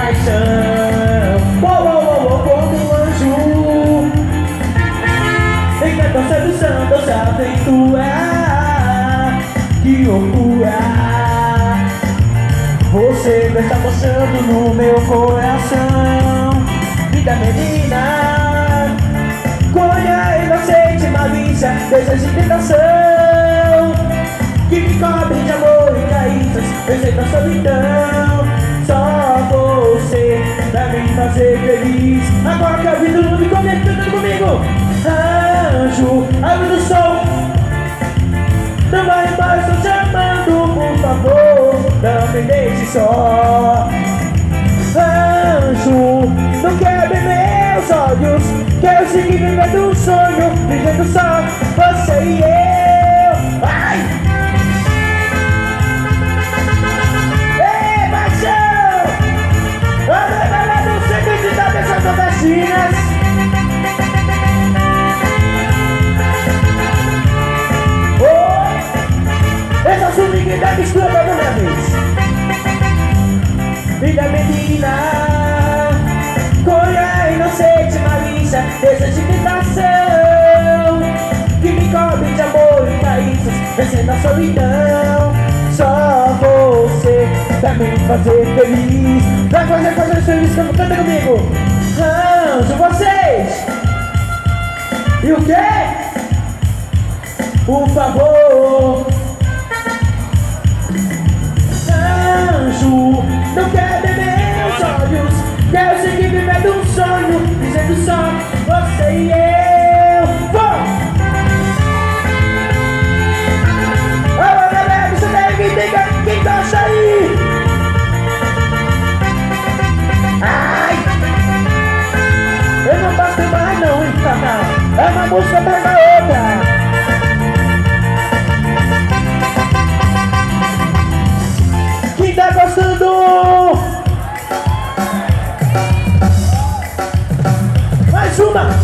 paixão. Como um anjo, encanta sedução, doce aventura. Que loucura, você está mostrando no meu coração. Vida menina, conha inocente, malícia, desejo e tentação, que me cobre de amor e carícias, pensei na solidão. Só você pra me fazer feliz. Agora que a vida não me conecta, cantando comigo. Anjo, abre do sol, não vai embora, estou chamando, por favor, não me deixe só. Anjo, não quebre meus olhos, quero seguir vivendo um sonho, vivendo só você e eu. Ai! Ei, paixão! Olha lá no centro de dessas nordestinas. Essa swing da mistura toda uma vez. Vida menina, conha inocente, malícia, desejo de tentação, que me cobre de amor e carícias, vencendo a solidão. Só você pra me fazer feliz. Pra fazer feliz, canta comigo. Anjo, vocês. E o quê? Por favor. Anjo, não quero beber meus olhos, quero seguir vivendo um sonho, dizendo só você e eu. Vamos! Alô, galera, você deve ligar, quem gosta aí? Ai! Eu não gosto mais não, hein, canal. É uma música atrás da outra. Tá gostando? Mais uma!